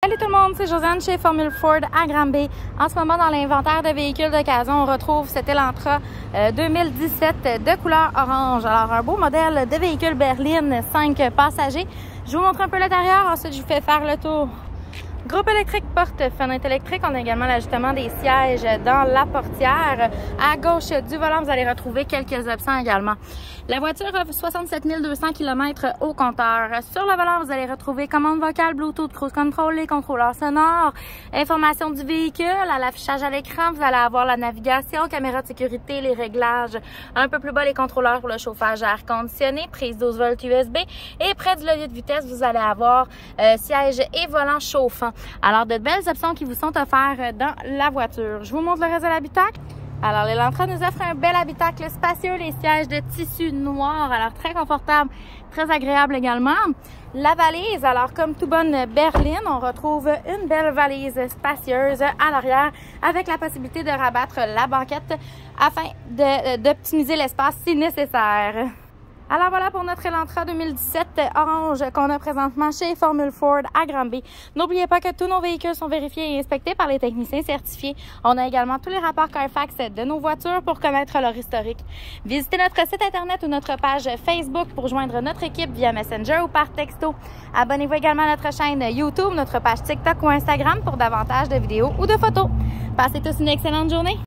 Salut tout le monde, c'est Josiane chez Formule Ford à Granby. En ce moment, dans l'inventaire de véhicules d'occasion, on retrouve cet Elantra 2017 de couleur orange. Alors, un beau modèle de véhicule berline, 5 passagers. Je vous montre un peu l'intérieur, ensuite je vous fais faire le tour. Groupe électrique, porte-fenêtre électrique. On a également l'ajustement des sièges dans la portière. À gauche du volant, vous allez retrouver quelques options également. La voiture offre 67 200 km au compteur. Sur le volant, vous allez retrouver commande vocale, Bluetooth, cruise control, les contrôleurs sonores, information du véhicule, à l'affichage à l'écran. Vous allez avoir la navigation, caméra de sécurité, les réglages. Un peu plus bas, les contrôleurs pour le chauffage à air conditionné, prise 12 volts USB. Et près du levier de vitesse, vous allez avoir siège et volant chauffant. Alors, de belles options qui vous sont offertes dans la voiture. Je vous montre le reste de l'habitacle. Alors, l'Elantra nous offre un bel habitacle spacieux, les sièges de tissu noir, alors très confortable, très agréable également. La valise, alors comme toute bonne berline, on retrouve une belle valise spacieuse à l'arrière avec la possibilité de rabattre la banquette afin d'optimiser l'espace si nécessaire. Alors voilà pour notre Elantra 2017 orange qu'on a présentement chez Formule Ford à Granby. N'oubliez pas que tous nos véhicules sont vérifiés et inspectés par les techniciens certifiés. On a également tous les rapports Carfax de nos voitures pour connaître leur historique. Visitez notre site internet ou notre page Facebook pour joindre notre équipe via Messenger ou par texto. Abonnez-vous également à notre chaîne YouTube, notre page TikTok ou Instagram pour davantage de vidéos ou de photos. Passez tous une excellente journée!